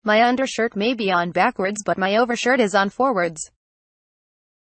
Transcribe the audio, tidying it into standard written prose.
My undershirt may be on backwards but my overshirt is on forwards.